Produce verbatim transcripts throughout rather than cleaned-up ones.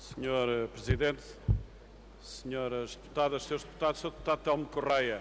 senhor Presidente, senhoras deputadas, senhores deputados, senhor Deputado Telmo Correia,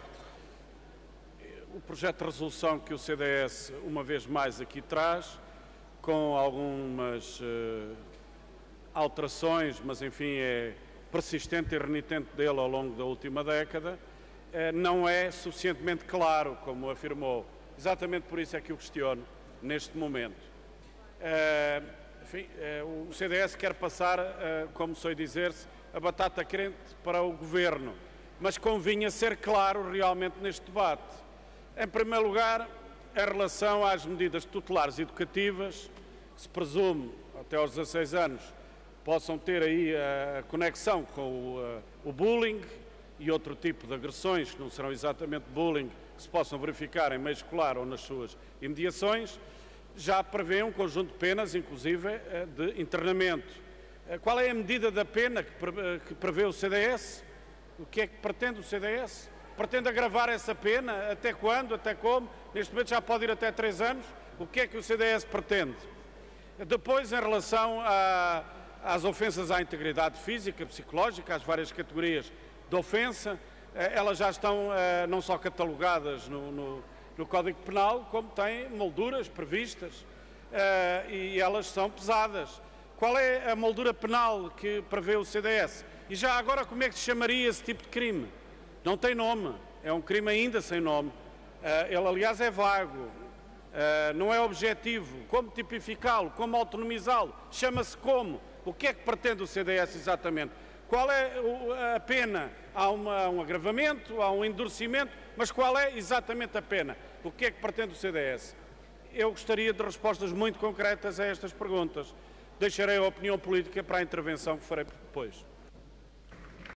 o projeto de resolução que o C D S, uma vez mais, aqui traz, com algumas uh, alterações, mas enfim é persistente e renitente dele ao longo da última década, uh, não é suficientemente claro, como afirmou. Exatamente por isso é que o questiono neste momento. Uh, enfim, uh, o C D S quer passar, uh, como sei dizer-se, a batata quente para o Governo, mas convinha ser claro realmente neste debate. Em primeiro lugar, em relação às medidas tutelares educativas, que se presume, até aos dezasseis anos, possam ter aí a conexão com o, o bullying e outro tipo de agressões, que não serão exatamente bullying, que se possam verificar em meio escolar ou nas suas imediações, já prevê um conjunto de penas, inclusive, de internamento. Qual é a medida da pena que prevê o C D S? O que é que pretende o C D S? Pretende agravar essa pena? Até quando? Até como? Neste momento já pode ir até três anos. O que é que o C D S pretende? Depois, em relação a, às ofensas à integridade física, psicológica, às várias categorias de ofensa, elas já estão não só catalogadas no, no, no Código Penal, como têm molduras previstas e elas são pesadas. Qual é a moldura penal que prevê o C D S? E já agora, como é que se chamaria esse tipo de crime? Não tem nome, é um crime ainda sem nome. Uh, ele, aliás, é vago, uh, não é objetivo. Como tipificá-lo? Como autonomizá-lo? Chama-se como? O que é que pretende o C D S exatamente? Qual é a pena? Há uma, um agravamento, há um endurecimento, mas qual é exatamente a pena? O que é que pretende o C D S? Eu gostaria de respostas muito concretas a estas perguntas. Deixarei a opinião política para a intervenção que farei depois.